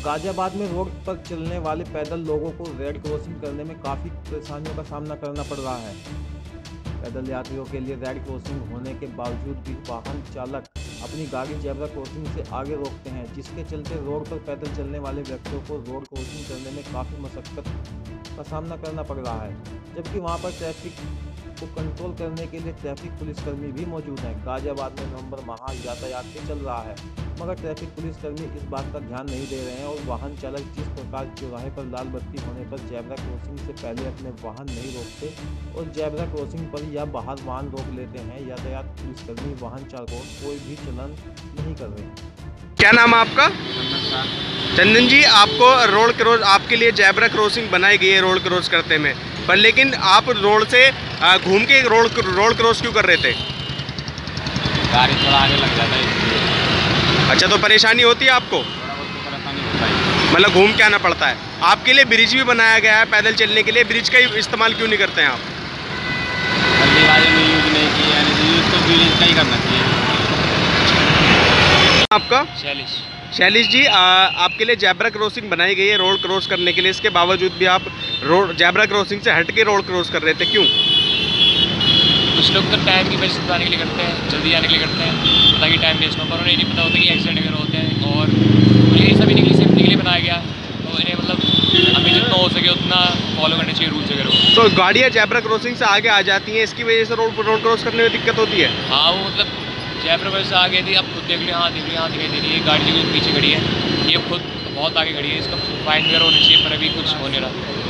गाजियाबाद में रोड पर चलने वाले पैदल लोगों को रेड क्रॉसिंग करने में काफ़ी परेशानियों का सामना करना पड़ रहा है। पैदल यात्रियों के लिए रेड क्रॉसिंग होने के बावजूद भी वाहन चालक अपनी गाड़ी जेब्रा क्रॉसिंग से आगे रोकते हैं, जिसके चलते रोड पर पैदल चलने वाले व्यक्तियों को रोड क्रॉसिंग करने में काफ़ी मशक्कत का सामना करना पड़ रहा है। जबकि वहां पर ट्रैफिक को कंट्रोल करने के लिए ट्रैफिक पुलिसकर्मी भी मौजूद हैं। गाजियाबाद में नवंबर माह यातायात भी चल रहा है, मगर ट्रैफिक पुलिसकर्मी इस बात का ध्यान नहीं दे रहे हैं और वाहन चालक जिस प्रकार चौराहे पर लाल बत्ती होने पर जेब्रा क्रॉसिंग से पहले अपने वाहन नहीं रोकते और जेब्रा क्रॉसिंग पर या बाहर वाहन रोक लेते हैं, यातायात पुलिसकर्मी वाहन चालकों कोई भी चलन नहीं कर रहे। क्या नाम है आपका? चंदन जी, आपको रोड क्रॉस आपके लिए जेब्रा क्रॉसिंग बनाई गई है रोड क्रॉस करते में, पर लेकिन आप रोड से घूम के रोड क्रॉस क्यों कर रहे थे? गाड़ी थोड़ा आगे लग जाता है इसलिए। अच्छा, तो परेशानी होती है आपको? थोड़ा बहुत तो परेशानी होता है, मतलब घूम के आना पड़ता है। आपके लिए ब्रिज भी बनाया गया है पैदल चलने के लिए, ब्रिज का इस्तेमाल क्यों नहीं करते हैं आप? जल्दीबाजी में यूज नहीं किया, यूज तो ब्रिज का ही करना चाहिए। आपका? शैलिश जी, आपके लिए जेब्रा क्रॉसिंग बनाई गई है रोड क्रॉस करने के लिए, इसके बावजूद भी आप रोड जेब्रा क्रॉसिंग से हट के रोड क्रॉस कर रहे थे, क्यों? कुछ लोग तो टाइम की वजह से आने के लिए करते हैं, जल्दी आने के लिए करते हैं ताकि टाइम वेस्ट हो, पर उन्हें नहीं पता होता कि एक्सीडेंट वगैरह होते हैं। और ये सभी के लिए सेफ्टी के लिए बनाया गया, तो इन्हें मतलब हमें जितना हो सके उतना फॉलो करने चाहिए रूल्स वगैरह। तो गाड़ियाँ जेब्रा क्रॉसिंग से आगे आ जाती हैं, इसकी वजह से रोड क्रॉस करने में दिक्कत होती है? हाँ, वो मतलब जेब्रा वजह से आ गई थी, अब खुद देख लिया, हाँ देख लिया, हाँ दिखाई दे रही है गाड़ी जो पीछे खड़ी है, ये खुद बहुत आगे खड़ी है, इसका फाइन वगैरह होना चाहिए, पर अभी कुछ हो नहीं रहा।